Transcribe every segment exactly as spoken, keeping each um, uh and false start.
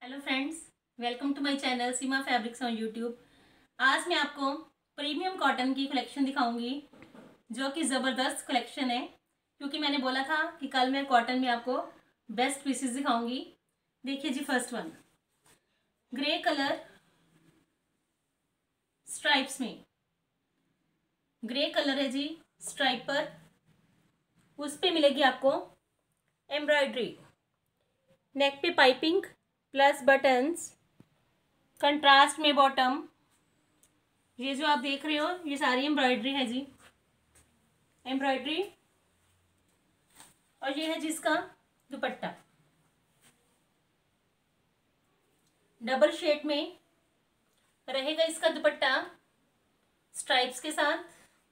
Hello friends, welcome to my channel Seema fabrics on YouTube. आज मैं आपको प्रीमियम कॉटन की कलेक्शन दिखाऊंगी जो कि ज़बरदस्त कलेक्शन है, क्योंकि मैंने बोला था कि कल मैं कॉटन में आपको बेस्ट पीसेस दिखाऊंगी। देखिए जी, first one grey colour stripes में, ग्रे कलर है जी स्ट्राइप पर, उस पे मिलेगी आपको एम्ब्रॉयडरी, नेक पे पाइपिंग प्लस बटन्स, कंट्रास्ट में बॉटम। ये जो आप देख रहे हो ये सारी एम्ब्रॉयडरी है जी, एम्ब्रॉयडरी। और ये है जिसका दुपट्टा, डबल शेड में रहेगा इसका दुपट्टा स्ट्राइप्स के साथ।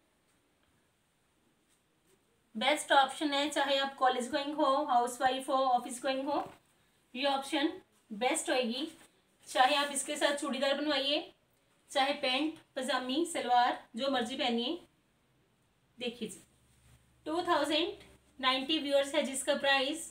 बेस्ट ऑप्शन है, चाहे आप कॉलेज गोइंग हो, हाउसवाइफ हो, ऑफिस गोइंग हो, ये ऑप्शन बेस्ट होएगी। चाहे आप इसके साथ चूड़ीदार बनवाइए, चाहे पैंट पजामी सलवार जो मर्जी पहनिए। देखिए जी, टू थाउजेंड नाइन्टी व्यूअर्स है जिसका प्राइस।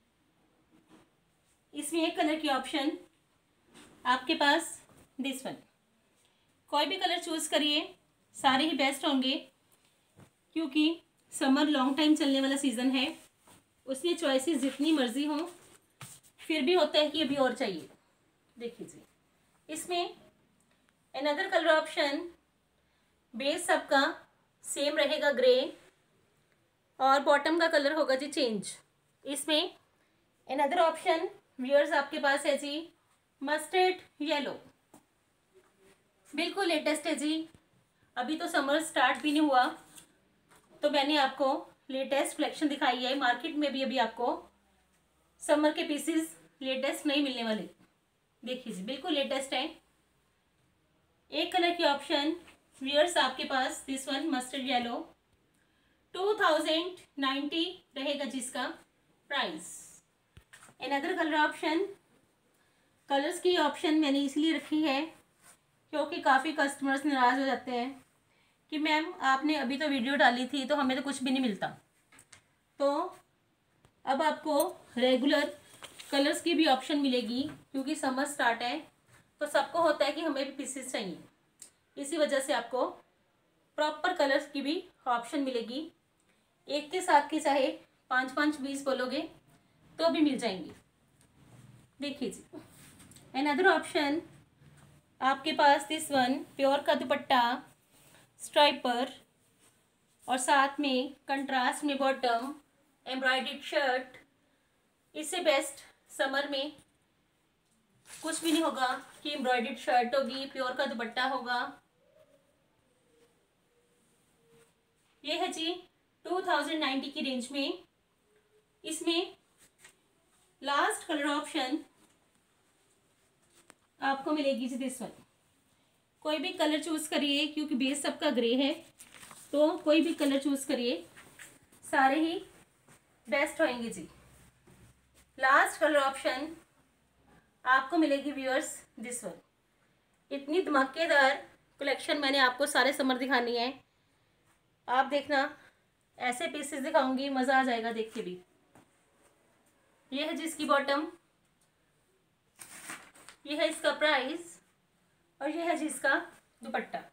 इसमें एक कलर की ऑप्शन आपके पास, दिस वन। कोई भी कलर चूज करिए, सारे ही बेस्ट होंगे, क्योंकि समर लॉन्ग टाइम चलने वाला सीजन है। उसमें चॉइसेस जितनी मर्जी हो, फिर भी होता है कि अभी और चाहिए। देखिए जी, इसमें अनदर कलर ऑप्शन, बेस सबका सेम रहेगा ग्रे, और बॉटम का कलर होगा जी चेंज। इसमें अनदर ऑप्शन व्यूअर्स आपके पास है जी मस्टर्ड येलो, बिल्कुल लेटेस्ट है जी। अभी तो समर स्टार्ट भी नहीं हुआ, तो मैंने आपको लेटेस्ट कलेक्शन दिखाई है। मार्केट में भी अभी आपको समर के पीसेस लेटेस्ट नहीं मिलने वाले। देखिए जी, बिल्कुल लेटेस्ट है। एक कलर की ऑप्शन व्यूअर्स आपके पास, this one mustard yellow, two thousand ninety रहेगा जिसका price. Another colour option, colours की ऑप्शन मैंने इसलिए रखी है क्योंकि काफ़ी कस्टमर्स नाराज़ हो जाते हैं कि मैम आपने अभी तो वीडियो डाली थी तो हमें तो कुछ भी नहीं मिलता। तो अब आपको रेगुलर कलर्स की भी ऑप्शन मिलेगी, क्योंकि समर स्टार्ट है तो सबको होता है कि हमें भी पीसेस चाहिए। इसी वजह से आपको प्रॉपर कलर्स की भी ऑप्शन मिलेगी। एक के साथ के चाहे पाँच पाँच बीस बोलोगे तो भी मिल जाएंगी। देखिए जी, अनदर ऑप्शन आपके पास, दिस वन प्योर का दुपट्टा स्ट्राइप पर, और साथ में कंट्रास्ट में बॉटम, एम्ब्रॉयडर्ड शर्ट। इससे बेस्ट समर में कुछ भी नहीं होगा कि एम्ब्रॉयडर्ड शर्ट होगी, प्योर का दुपट्टा होगा। ये है जी टू थाउजेंड नाइन्टी की रेंज में। इसमें लास्ट कलर ऑप्शन आपको मिलेगी जी दिस वन। कोई भी कलर चूज करिए, क्योंकि बेस सबका ग्रे है, तो कोई भी कलर चूज करिए, सारे ही बेस्ट होंगे जी। लास्ट कलर ऑप्शन आपको मिलेगी व्यूअर्स दिस वन। इतनी धमाकेदार कलेक्शन मैंने आपको सारे समर दिखानी है। आप देखना, ऐसे पीसेस दिखाऊंगी, मज़ा आ जाएगा देख के भी। ये है जिसकी बॉटम, ये है इसका प्राइस, और ये है जिसका दुपट्टा।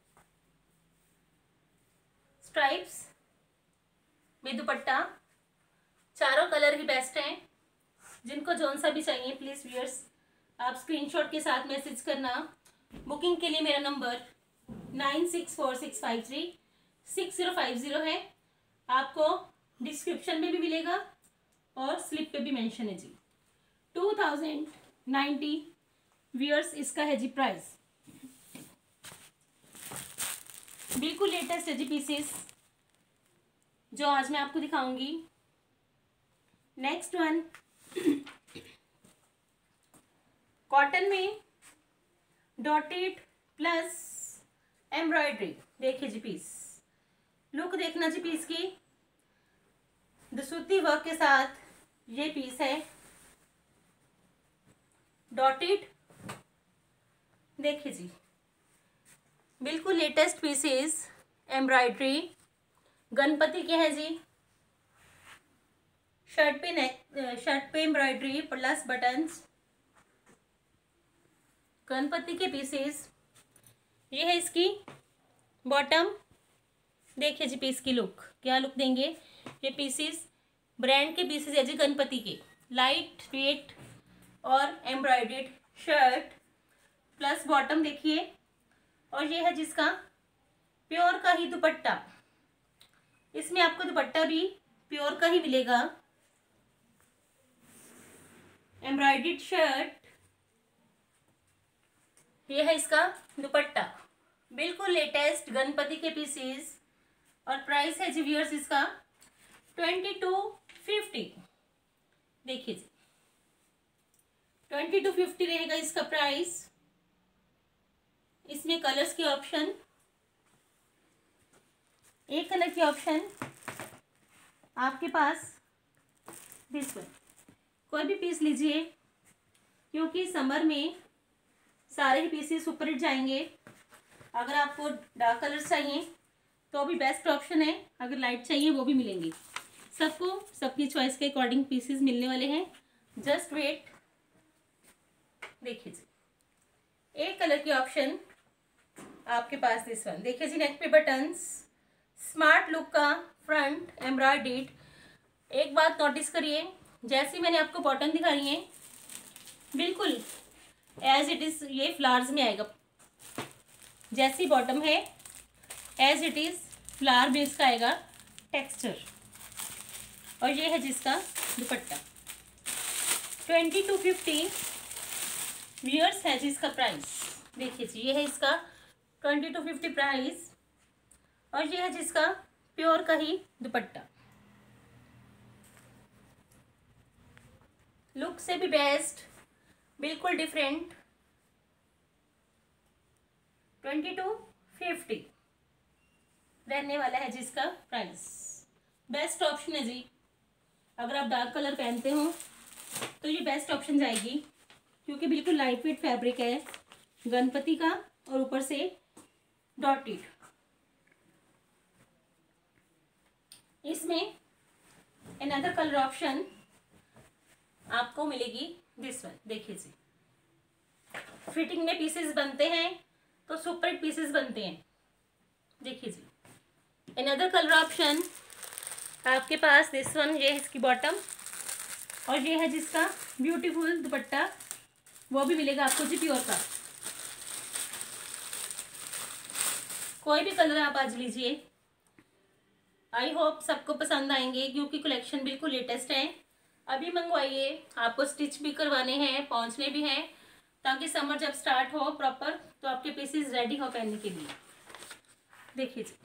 स्ट्राइप्स में दुपट्टा, चारों कलर ही बेस्ट हैं। जिनको जौन सा भी चाहिए प्लीज़ व्यूअर्स आप स्क्रीनशॉट के साथ मैसेज करना। बुकिंग के लिए मेरा number nine six four six five three six zero five zero है। आपको डिस्क्रिप्शन में भी मिलेगा और स्लिप पे भी मेंशन है जी। टू थाउजेंड नाइन्टी व्यूअर्स इसका है जी प्राइस। बिल्कुल लेटेस्ट है जी पीसेस जो आज मैं आपको दिखाऊंगी। नेक्स्ट वन, कॉटन में डॉटेड प्लस एम्ब्रॉयडरी। देखिए जी पीस, लुक देखना जी पीस की, दसूती वर्क के साथ ये पीस है डॉटेड। देखिए जी, बिल्कुल लेटेस्ट पीसेस, एम्ब्रॉयडरी, गणपति के है जी। शर्ट पे नेक, शर्ट पे एम्ब्रॉयडरी प्लस बटन्स, गणपति के पीसेस। ये है इसकी बॉटम। देखिए जी पीस की लुक, क्या लुक देंगे ये पीसेस। ब्रांड के पीसेस है जी गणपति के, लाइट वेट और एम्ब्रॉयडेड शर्ट प्लस बॉटम देखिए। और ये है जिसका प्योर का ही दुपट्टा। इसमें आपको दुपट्टा भी प्योर का ही मिलेगा। एम्ब्रॉयडेड शर्ट, ये है इसका दुपट्टा, बिल्कुल लेटेस्ट गणपति के पीसेस। और प्राइस है जी व्यूअर्स इसका ट्वेंटी टू फिफ्टी। देखिए जी ट्वेंटी टू फिफ्टी रहेगा इसका प्राइस। इसमें कलर्स के ऑप्शन, एक कलर की ऑप्शन आपके पास दिस वन। कोई भी पीस लीजिए क्योंकि समर में सारे ही पीसेस सुपर हिट जाएंगे। अगर आपको डार्क कलर चाहिए तो भी बेस्ट ऑप्शन है, अगर लाइट चाहिए वो भी मिलेंगे। सबको सबकी चॉइस के अकॉर्डिंग पीसेस मिलने वाले हैं। Just wait. देखिए जी एक कलर की ऑप्शन आपके पास दिस वन। देखिए जी नेक पे बटन्स, स्मार्ट लुक का फ्रंट एम्ब्रॉयडेड। एक बात नोटिस करिए, जैसे मैंने आपको बॉटम दिखाई है बिल्कुल एज इट इज ये फ्लावर्स में आएगा। जैसी बॉटम है as it is flower base का आएगा टेक्सचर। और ये है जिसका दुपट्टा ट्वेंटी टू फिफ्टी व्यूअर्स है जिसका प्राइस। देखिए जी ये है इसका ट्वेंटी टू फिफ्टी प्राइस। और ये है जिसका प्योर का ही दुपट्टा, लुक से भी बेस्ट, बिल्कुल डिफरेंट। ट्वेंटी टू फिफ्टी रहने वाला है जिसका प्राइस। बेस्ट ऑप्शन है जी, अगर आप डार्क कलर पहनते हो तो ये बेस्ट ऑप्शन जाएगी क्योंकि बिल्कुल लाइट वेट फैब्रिक है गणपति का और ऊपर से डॉटेड। इसमें अनदर कलर ऑप्शन आपको मिलेगी दिस वन। देखिए जी फिटिंग में पीसेस बनते हैं तो सुपर पीसेस बनते हैं। देखिए जी अनदर कलर ऑप्शन आपके पास दिस वन। ये है इसकी बॉटम और ये है जिसका ब्यूटीफुल दुपट्टा, वो भी मिलेगा आपको जी प्योर का। कोई भी कलर आप आज लीजिए, आई होप सबको पसंद आएंगे क्योंकि कलेक्शन बिल्कुल लेटेस्ट है। अभी मंगवाइए, आपको स्टिच भी करवाने हैं, पहुंचने भी हैं, ताकि समर जब स्टार्ट हो प्रॉपर तो आपके पीसेस रेडी हो पहनने के लिए। देखिए जी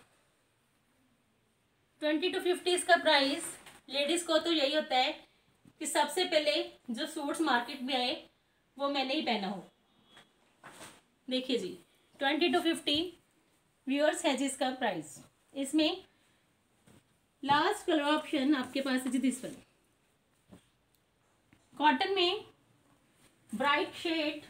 ट्वेंटी टू फिफ्टी इसका प्राइस। लेडीज को तो यही होता है कि सबसे पहले जो सूट्स मार्केट में आए वो मैंने ही पहना हो। देखिए जी ट्वेंटी टू फिफ्टी व्यूअर्स है जी इसका प्राइस। इसमें लास्ट कलर ऑप्शन आपके पास है जी दिस वन। कॉटन में ब्राइट शेड।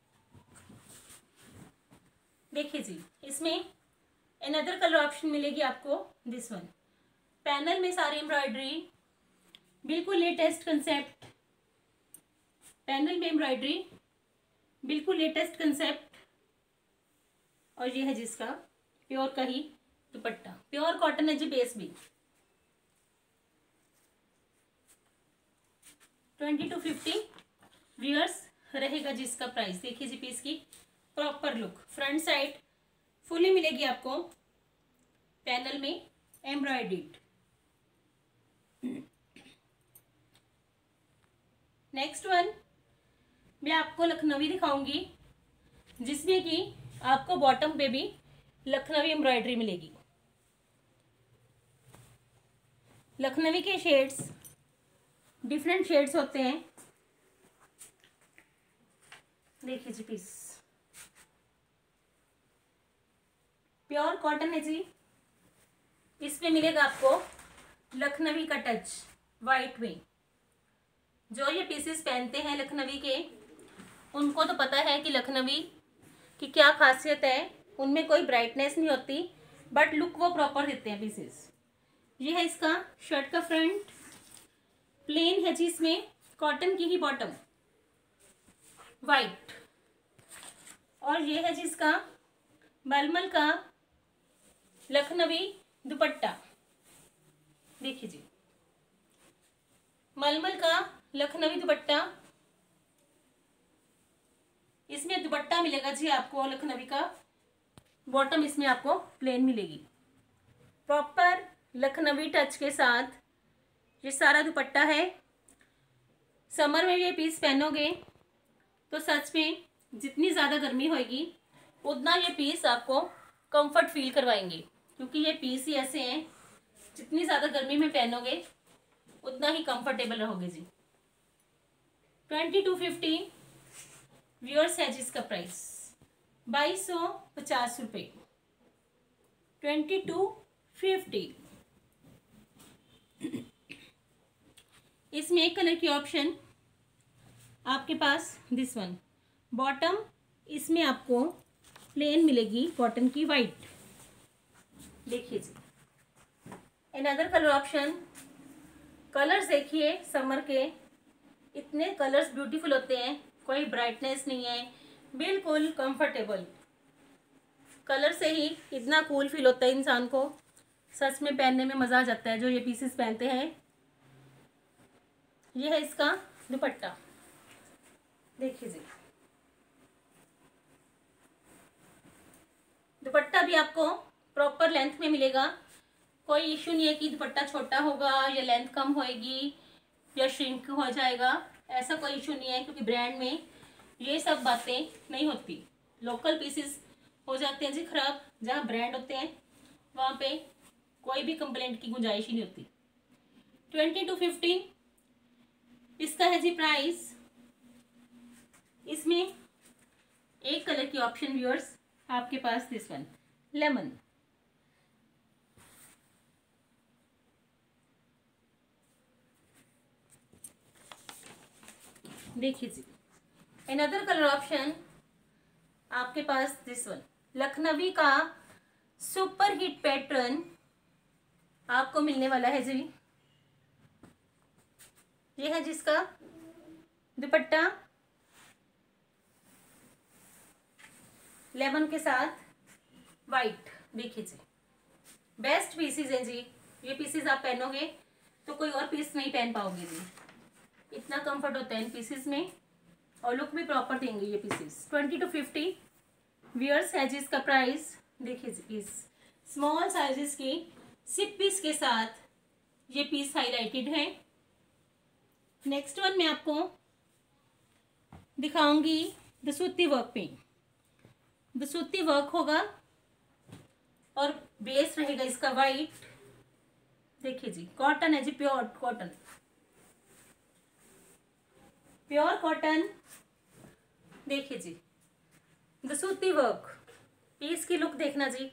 देखिए जी इसमें अनदर कलर ऑप्शन मिलेगी आपको दिस वन। पैनल में सारी एम्ब्रॉयडरी, बिल्कुल लेटेस्ट कंसेप्ट। पैनल में एम्ब्रॉयडरी, बिल्कुल लेटेस्ट कंसेप्ट। और ये है जिसका प्योर का ही दुपट्टा, प्योर कॉटन है जी बेस भी। ट्वेंटी टू फिफ्टी व्यूअर्स रहेगा जिसका प्राइस। देखिए जी पीस की proper look, front side fully मिलेगी आपको पैनल में एम्ब्रॉयडर्ड। नेक्स्ट वन मैं आपको लखनवी दिखाऊंगी जिसमें कि आपको बॉटम पे भी लखनवी एम्ब्रॉयडरी मिलेगी। लखनवी के शेड्स डिफरेंट शेड्स होते हैं। देखिए जी पीस प्योर कॉटन है जी। इसमें मिलेगा आपको लखनवी का टच वाइट में। जो ये पीसेस पहनते हैं लखनवी के उनको तो पता है कि लखनवी की क्या खासियत है। उनमें कोई ब्राइटनेस नहीं होती बट लुक वो प्रॉपर देते हैं पीसेस। ये है इसका शर्ट का फ्रंट, प्लेन है जी, इसमें कॉटन की ही बॉटम वाइट। और ये है जिसका मलमल का लखनवी दुपट्टा। देखिए जी, मलमल का लखनवी दुपट्टा। इसमें दुपट्टा मिलेगा जी आपको लखनवी का, बॉटम इसमें आपको प्लेन मिलेगी। प्रॉपर लखनवी टच के साथ ये सारा दुपट्टा है। समर में ये पीस पहनोगे तो सच में जितनी ज़्यादा गर्मी होगी उतना ये पीस आपको कंफर्ट फील करवाएंगे, क्योंकि ये पीस ही ऐसे हैं जितनी ज़्यादा गर्मी में पहनोगे उतना ही कंफर्टेबल रहोगे जी। ट्वेंटी टू फिफ्टी व्यूअर्स है जिसका प्राइस बाईस सौ पचास रुपये। Twenty two fifty. इसमें एक कलर की ऑप्शन आपके पास, दिस वन। बॉटम इसमें आपको प्लेन मिलेगी कॉटन की वाइट। देखिए जी, अनदर कलर ऑप्शन। कलर्स देखिए समर के, इतने कलर्स ब्यूटीफुल होते हैं, कोई ब्राइटनेस नहीं है, बिल्कुल कंफर्टेबल। कलर से ही इतना कूल फील होता है इंसान को, सच में पहनने में मज़ा आ जाता है जो ये पीसेस पहनते हैं। ये है इसका दुपट्टा। देखिए जी, दुपट्टा भी आपको प्रॉपर लेंथ में मिलेगा। कोई इशू नहीं है कि दुपट्टा छोटा होगा या लेंथ कम होएगी या श्रिंक हो जाएगा, ऐसा कोई इशू नहीं है, क्योंकि ब्रांड में ये सब बातें नहीं होती। लोकल पीसेस हो जाते हैं जी खराब, जहाँ ब्रांड होते हैं वहाँ पे कोई भी कंप्लेंट की गुंजाइश ही नहीं होती। ट्वेंटी टू फिफ्टी इसका है जी प्राइस। इसमें एक कलर की ऑप्शन व्यूअर्स आपके पास, दिस वन लेमन। देखिए जी, अनदर कलर ऑप्शन आपके पास, दिस वन लखनवी का सुपर हिट पैटर्न आपको मिलने वाला है जी। ये है जिसका दुपट्टा लेमन के साथ वाइट। देखिए जी, बेस्ट पीसीज हैं जी। ये पीसीज आप पहनोगे तो कोई और पीस नहीं पहन पाओगे जी, इतना कंफर्ट होता है इन पीसेस में, और लुक भी प्रॉपर देंगे ये pieces. Twenty two fifty viewers है जिसका प्राइस। देखिए जी, पीस स्मॉल साइजेस की सिप पीस के साथ ये पीस हाईलाइटेड है। नेक्स्ट वन मैं आपको दिखाऊंगी दसूती वर्क पे। दसूती वर्क होगा और बेस रहेगा इसका वाइट। देखिए जी, कॉटन है जी, प्योर कॉटन, प्योर कॉटन। देखिए जी, दसूती वर्क, पीस की लुक देखना जी।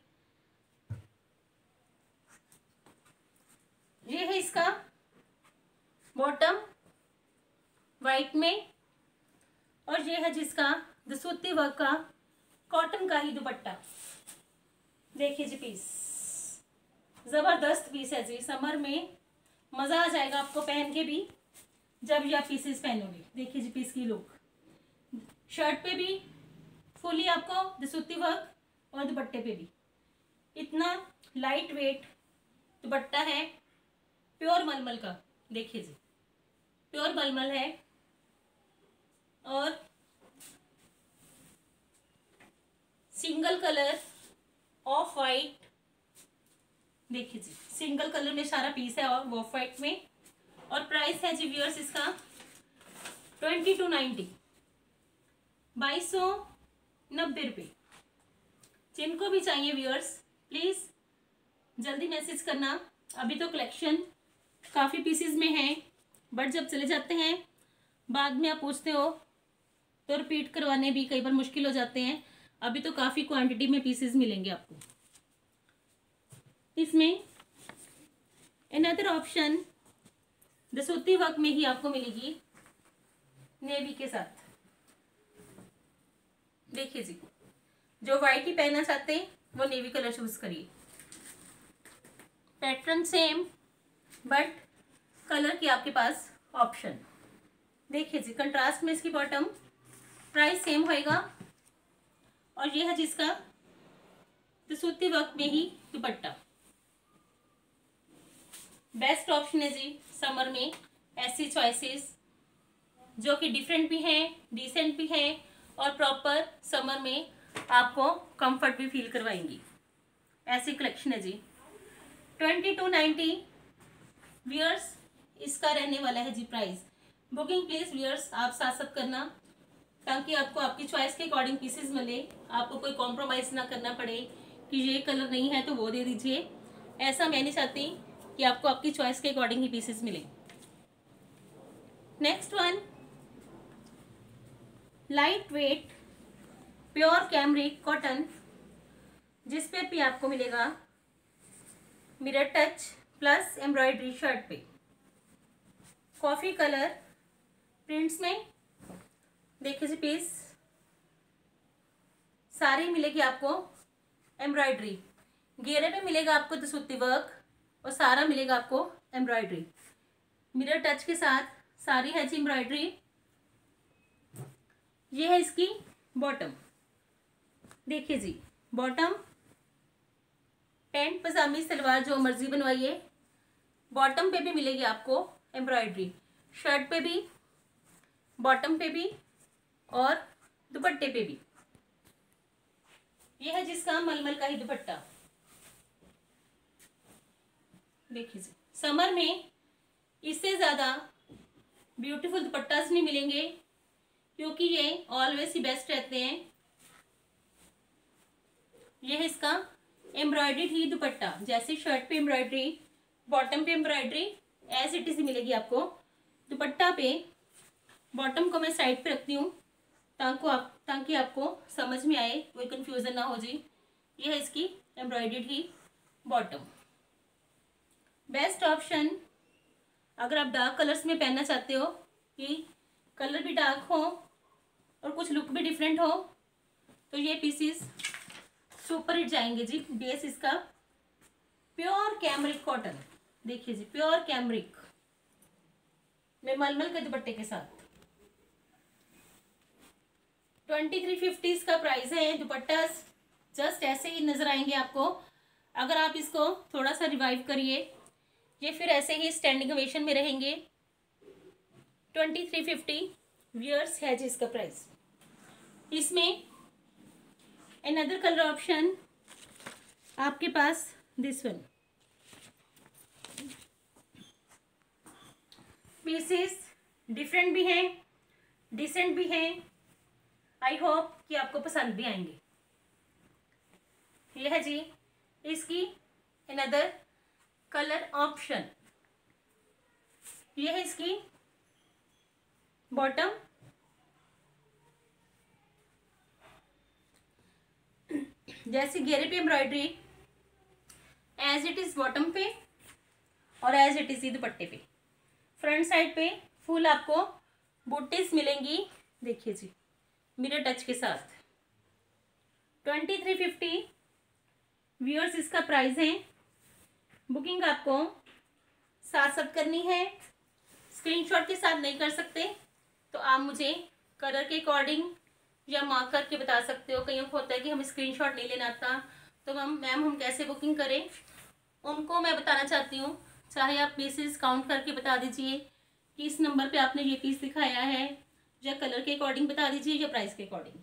ये है इसका बॉटम वाइट में, और ये है जिसका दसूती वर्क का कॉटन का ही दुपट्टा। देखिए जी, पीस जबरदस्त पीस है जी। समर में मजा आ जाएगा आपको पहन के भी, जब ये आप पीसेस पहनोगे। देखिए जी, पीस की लुक। शर्ट पे भी फुली आपको दसूती वर्क और दुपट्टे पे भी इतना लाइट वेट दुपट्टा है, प्योर मलमल का। देखिए जी, प्योर मलमल है, और सिंगल कलर ऑफ वाइट। देखिए जी, सिंगल कलर में सारा पीस है और ऑफ वाइट में। और प्राइस है जी व्यूअर्स इसका ट्वेंटी टू नाइन्टी, बाईस सौ नब्बे रुपये। जिनको भी चाहिए व्यूअर्स प्लीज़ जल्दी मैसेज करना। अभी तो कलेक्शन काफ़ी पीसेस में है, बट जब चले जाते हैं बाद में आप पूछते हो तो रिपीट करवाने भी कई बार मुश्किल हो जाते हैं। अभी तो काफ़ी क्वांटिटी में पीसेस मिलेंगे आपको। इसमें अनदर ऑप्शन दसूती वर्क में ही आपको मिलेगी नेवी के साथ। देखिए जी, जो वाइट ही पहनना चाहते हैं वो नेवी कलर चूज करिए। पैटर्न सेम बट कलर की आपके पास ऑप्शन। देखिए जी, कंट्रास्ट में इसकी बॉटम। प्राइस सेम होएगा और ये है जिसका सूती वर्क में ही दुपट्टा। बेस्ट ऑप्शन है जी समर में ऐसी चॉइसेस जो कि डिफरेंट भी हैं, डिसेंट भी हैं और प्रॉपर समर में आपको कंफर्ट भी फील करवाएंगी। ऐसी कलेक्शन है जी। ट्वेंटी टू नाइन्टी व्यूअर्स इसका रहने वाला है जी प्राइस। बुकिंग प्लीज व्यूअर्स आप साथ साथ करना ताकि आपको आपकी चॉइस के अकॉर्डिंग पीसेस मिले, आपको कोई कॉम्प्रोमाइज ना करना पड़े कि ये कलर नहीं है तो वो दे दीजिए। ऐसा मैं नहीं चाहती कि आपको आपकी चॉइस के अकॉर्डिंग ही पीसेस मिले। Next one light weight pure cambric cotton, जिसपे भी आपको मिलेगा mirror touch plus embroidery shirt पे कॉफी कलर प्रिंट्स में। देखिए जी पीस सारी मिलेगी आपको एम्ब्रॉयडरी, घेरे पे मिलेगा आपको दसूती वर्क और सारा मिलेगा आपको एम्ब्रॉयडरी। मिरर टच के साथ सारी है जी एम्ब्रॉयडरी। ये है इसकी बॉटम, देखिए जी बॉटम पैंट पजामी सलवार जो मर्जी बनवाइए, बॉटम पे भी मिलेगी आपको एम्ब्रॉयडरी, शर्ट पे भी, बॉटम पे भी और दुपट्टे पे भी। ये है जिसका मलमल का ही दुपट्टा। देखिए जी समर में इससे ज्यादा ब्यूटीफुल दुपट्टास नहीं मिलेंगे क्योंकि ये ऑलवेज ही बेस्ट रहते हैं। ये है इसका एम्ब्रॉयडरी ही दुपट्टा, जैसे शर्ट पे एम्ब्रॉयडरी, बॉटम पे एम्ब्रॉयडरी एज इट इज मिलेगी आपको दुपट्टा पे। बॉटम को मैं साइड पे रखती हूँ ताकि आप ताकि आपको समझ में आए, कोई कंफ्यूजन ना हो जी। ये है इसकी एम्ब्रॉयडरी ही बॉटम। बेस्ट ऑप्शन अगर आप डार्क कलर्स में पहनना चाहते हो कि कलर भी डार्क हो और कुछ लुक भी डिफरेंट हो तो ये पीसीस सुपर हिट जाएंगे जी। बेस इसका प्योर कैमरिक कॉटन, देखिए जी प्योर कैमरिक में मलमल के दुपट्टे के साथ। ट्वेंटी थ्री फिफ्टी इसका प्राइस है। दुपट्टा जस्ट ऐसे ही नजर आएंगे आपको। अगर आप इसको थोड़ा सा रिवाइव करिए ये फिर ऐसे ही स्टैंडिंग ओवेशन में रहेंगे। ट्वेंटी थ्री फिफ्टी व्यूअर्स है जी इसका प्राइस। इसमें अनदर कलर ऑप्शन आपके पास दिस वन। पीसेस डिफरेंट भी हैं, डिसेंट भी हैं। आई होप कि आपको पसंद भी आएंगे। यह है जी इसकी अनदर कलर ऑप्शन। यह है इसकी बॉटम, जैसे घेरे पे embroidery as it is bottom पे और एज इट इज दुपट्टे पे। फ्रंट साइड पे फुल आपको बूटीज मिलेंगी, देखिए जी मिरर टच के साथ। ट्वेंटी थ्री फिफ्टी व्यूअर्स इसका प्राइस है। बुकिंग आपको साथ साथ करनी है, स्क्रीनशॉट के साथ नहीं कर सकते तो आप मुझे कलर के अकॉर्डिंग या मार्क करके बता सकते हो। कहीं होता है कि हम स्क्रीनशॉट नहीं लेना आता तो मैम मैम हम कैसे बुकिंग करें, उनको मैं बताना चाहती हूँ। चाहे आप पीसेस काउंट करके बता दीजिए कि इस नंबर पे आपने ये पीस दिखाया है, या कलर के अकॉर्डिंग बता दीजिए या प्राइस के अकॉर्डिंग,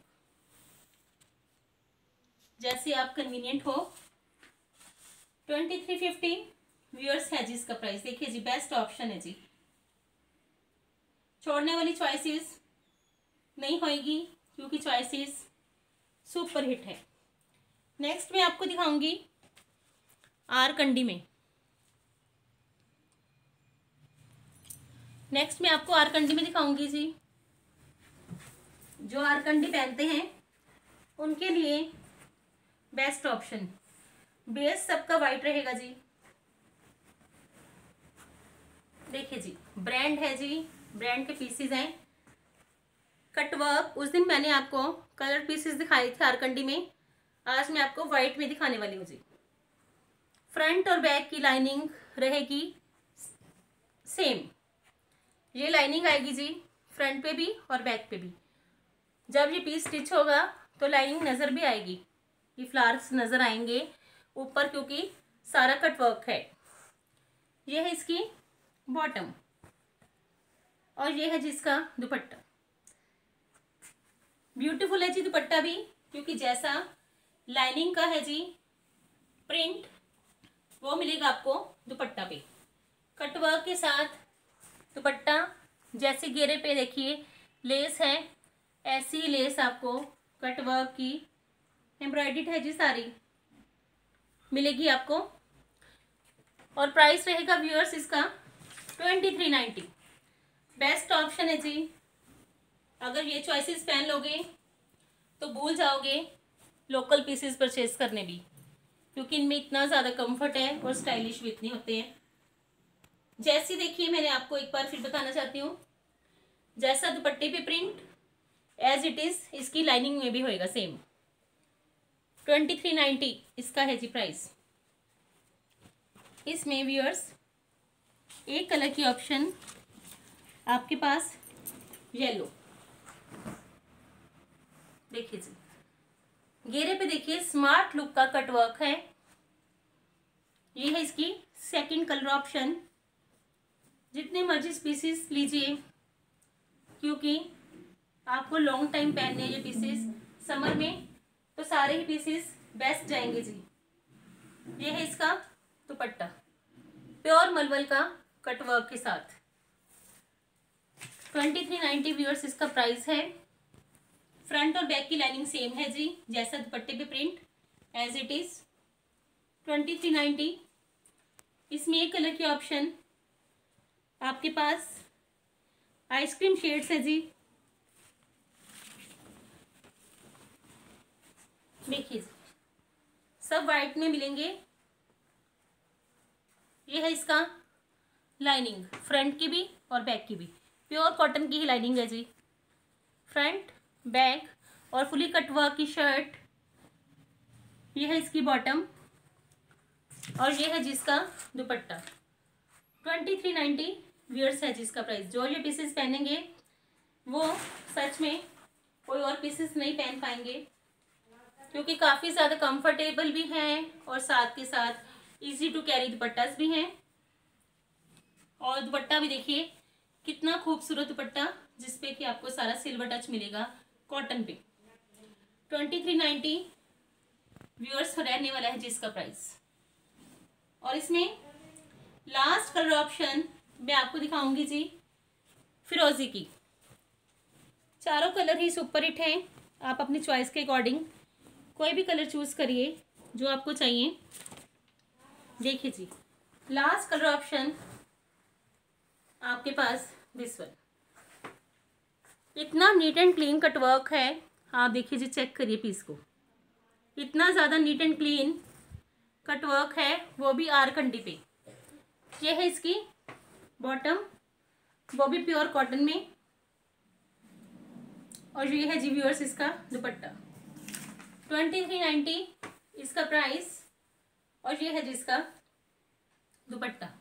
जैसे आप कन्वीनियंट हो। ट्वेंटी थ्री फिफ्टी व्यूअर्स है जी इसका प्राइस। देखिए जी बेस्ट ऑप्शन है जी, छोड़ने वाली चॉइसेस नहीं होएगी क्योंकि चॉइसेस सुपर हिट है। नेक्स्ट मैं आपको दिखाऊंगी आरकंडी में। नेक्स्ट मैं आपको आरकंडी में दिखाऊंगी जी। जो आरकंडी पहनते हैं उनके लिए बेस्ट ऑप्शन। बेस सबका वाइट रहेगा जी। देखिए जी ब्रांड है जी, ब्रांड के पीसेस हैं। कटवर्क उस दिन मैंने आपको कलर पीसेस दिखाए थे आरकंडी में, आज मैं आपको वाइट में दिखाने वाली हूँ जी। फ्रंट और बैक की लाइनिंग रहेगी सेम। ये लाइनिंग आएगी जी फ्रंट पे भी और बैक पे भी। जब ये पीस स्टिच होगा तो लाइनिंग नज़र भी आएगी, ये फ्लावर्स नज़र आएंगे ऊपर क्योंकि सारा कट वर्क है। ये है इसकी बॉटम और ये है जिसका दुपट्टा। ब्यूटीफुल है जी दुपट्टा भी, क्योंकि जैसा लाइनिंग का है जी प्रिंट वो मिलेगा आपको दुपट्टा पे, कटवर्क के साथ दुपट्टा। जैसे घेरे पे देखिए लेस है, ऐसी लेस आपको कटवर्क की एम्ब्रॉयडरी है जी सारी मिलेगी आपको। और प्राइस रहेगा व्यूअर्स इसका twenty three ninety. Best option है जी। अगर ये चॉइसेस पहन लोगे तो भूल जाओगे लोकल पीसेस परचेज करने भी, क्योंकि इनमें इतना ज़्यादा कंफर्ट है और स्टाइलिश भी इतने होते हैं। जैसी देखिए मैंने आपको एक बार फिर बताना चाहती हूँ, जैसा दुपट्टे पे प्रिंट एज इट इज़ इसकी लाइनिंग में भी होएगा सेम। ट्वेंटी थ्री नाइन्टी इसका है जी प्राइस। इसमें व्यूअर्स एक कलर की ऑप्शन आपके पास येलो, देखिए जी घेरे पे देखिए स्मार्ट लुक का कटवर्क है। ये है इसकी सेकंड कलर ऑप्शन। जितने मर्जी पीसेस लीजिए, क्योंकि आपको लॉन्ग टाइम पहनने ये पीसेस समर में, तो सारे ही पीसेस बेस्ट जाएंगे जी। ये है इसका दुपट्टा प्योर मलमल का कटवर्क के साथ। ट्वेंटी थ्री नाइन्टी व्यूअर्स इसका प्राइस है। फ्रंट और बैक की लाइनिंग सेम है जी, जैसा दुपट्टे पे print as it is. Twenty three ninety. इसमें एक कलर की ऑप्शन आपके पास आइसक्रीम शेड्स है जी, देखिए सब वाइट में मिलेंगे। ये है इसका लाइनिंग फ्रंट की भी और बैक की भी, प्योर कॉटन की ही लाइनिंग है जी। फ्रंट बैक और फुली कटवर्क की शर्ट। ये है इसकी बॉटम और ये है जिसका दुपट्टा। ट्वेंटी थ्री नाइन्टी व्यूअर्स है जिसका प्राइस। जो ये पीसेस पहनेंगे वो सच में कोई और पीसेस नहीं पहन पाएंगे, क्योंकि काफ़ी ज़्यादा कंफर्टेबल भी हैं और साथ के साथ इजी टू कैरी दुपट्टास भी हैं। और दुपट्टा भी देखिए कितना खूबसूरत दुपट्टा, जिसपे कि आपको सारा सिल्वर टच मिलेगा कॉटन पे। ट्वेंटी थ्री नाइन्टी व्यूअर्स रहने वाला है जिसका प्राइस। और इसमें लास्ट कलर ऑप्शन मैं आपको दिखाऊंगी जी फिरोजी की। चारों कलर ही सुपर हिट हैं, आप अपनी चॉइस के अकॉर्डिंग कोई भी कलर चूज करिए जो आपको चाहिए। देखिए जी लास्ट कलर ऑप्शन आपके पास दिस वन। इतना नीट एंड क्लीन कटवर्क है, आप देखिए जी चेक करिए पीस को, इतना ज़्यादा नीट एंड क्लीन कटवर्क है, वो भी आर कंडी पे। ये है इसकी बॉटम, वो भी प्योर कॉटन में। और ये है जी व्यूअर्स इसका दुपट्टा। ट्वेंटी थ्री नाइन्टी इसका प्राइस और ये है जिसका दुपट्टा।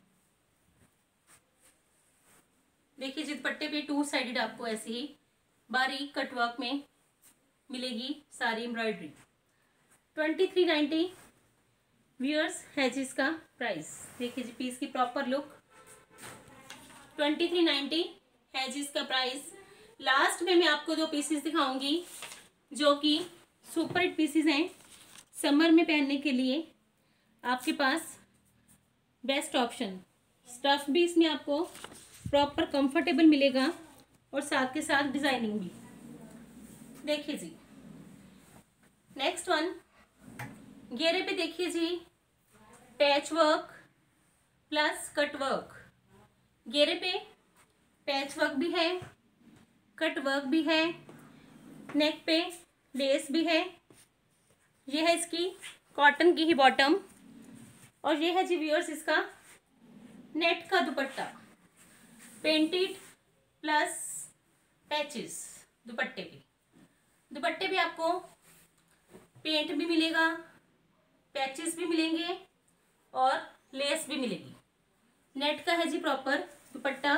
देखिए जी दुपट्टे पे टू साइडेड आपको ऐसे ही बारीक कटवर्क में मिलेगी सारी embroidery. Twenty three ninety viewers है जिसका प्राइस। देखिए जी पीस की proper look. Twenty three ninety है जिसका प्राइस। लास्ट में मैं आपको दो पीसेस दिखाऊंगी जो कि सुपर हिट पीसेस हैं समर में पहनने के लिए। आपके पास बेस्ट ऑप्शन। स्टफ भी इसमें आपको प्रॉपर कंफर्टेबल मिलेगा और साथ के साथ डिजाइनिंग भी। देखिए जी नेक्स्ट वन, घेरे पे देखिए जी patch work plus cut work. घेरे पे पैच वर्क भी है, कट वर्क भी है, नेक पे लेस भी है। ये है इसकी कॉटन की ही बॉटम और ये है जी व्यूअर्स इसका नेट का दुपट्टा। पेंटेड प्लस पैचेस दुपट्टे पे। दुपट्टे पे आपको पेंट भी मिलेगा, पैचेस भी मिलेंगे और लेस भी मिलेगी। नेट का है जी प्रॉपर दुपट्टा,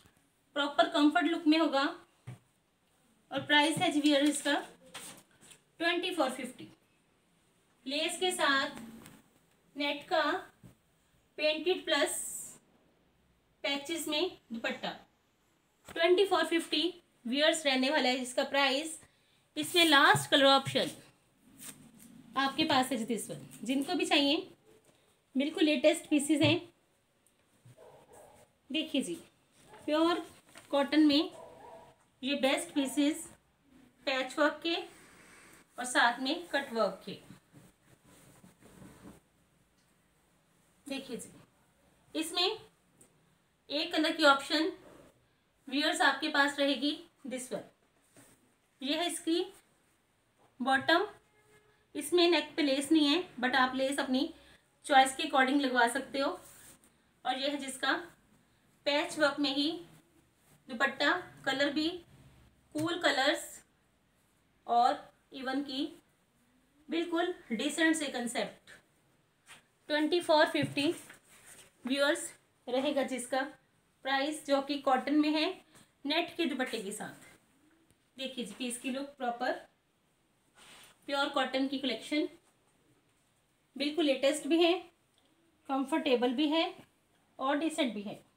प्रॉपर कंफर्ट लुक में होगा। और प्राइस है जी व्यूअर्स इसका ट्वेंटी फोर फिफ्टी। लेस के साथ नेट का पेंटेड प्लस पैचेस में दुपट्टा, ट्वेंटी फोर फिफ्टी वियर्स रहने वाला है जिसका प्राइस। इसमें लास्ट कलर ऑप्शन आपके पास है दिस वन, जिनको भी चाहिए बिल्कुल लेटेस्ट पीसीज हैं। देखिए जी, प्योर कॉटन में ये बेस्ट पीसेस, पैच वर्क के और साथ में कट वर्क के। देखिए जी, इसमें एक कलर की ऑप्शन व्यूअर्स आपके पास रहेगी दिस वन। ये है इसकी बॉटम, इसमें नेक पे लेस नहीं है बट आप लेस अपनी चॉइस के अकॉर्डिंग लगवा सकते हो। और ये है जिसका पैच वर्क में ही दुपट्टा, कलर भी कूल कलर्स और इवन की बिल्कुल डिसेंट से concept. Twenty four fifty viewers रहेगा जिसका प्राइस, जो कि कॉटन में है नेट के दुपट्टे के साथ। देखिए जी, पीस की लुक प्रॉपर प्योर कॉटन की कलेक्शन, बिल्कुल लेटेस्ट भी है, कंफर्टेबल भी है और डिसेंट भी है।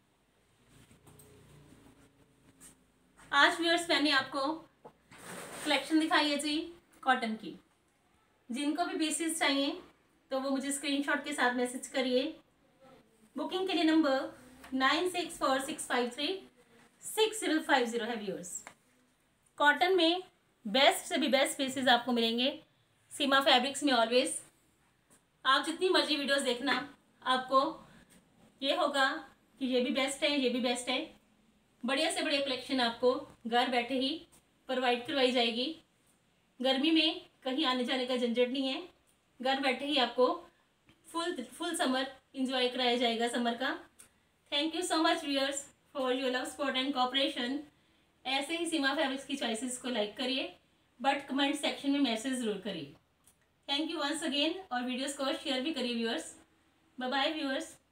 आज व्यूअर्स मैंने आपको कलेक्शन दिखाई है जी कॉटन की। जिनको भी पीसेस चाहिए तो वो मुझे स्क्रीनशॉट के साथ मैसेज करिए। बुकिंग के लिए number nine six four six five three six zero five zero है व्यूअर्स। कॉटन में बेस्ट से भी बेस्ट पीसेस आपको मिलेंगे सीमा फैब्रिक्स में ऑलवेज। आप जितनी मर्जी वीडियोस देखना, आपको ये होगा कि ये भी बेस्ट है, ये भी बेस्ट है। बढ़िया से बढ़िया कलेक्शन आपको घर बैठे ही प्रोवाइड करवाई जाएगी। गर्मी में कहीं आने जाने का झंझट नहीं है, घर बैठे ही आपको फुल फुल समर इंजॉय कराया जाएगा समर का। Thank you so much viewers for your love, support and cooperation. ऐसे ही सीमा फैब्रिक्स की चॉइसेस को लाइक करिए बट कमेंट सेक्शन में मैसेज जरूर करिए। थैंक यू वंस अगेन, और वीडियोस को शेयर भी करिए व्यूअर्स। Bye bye viewers.